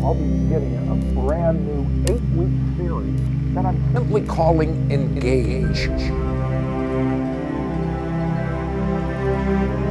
I'll be beginning a brand new 8-week series that I'm simply calling Engage.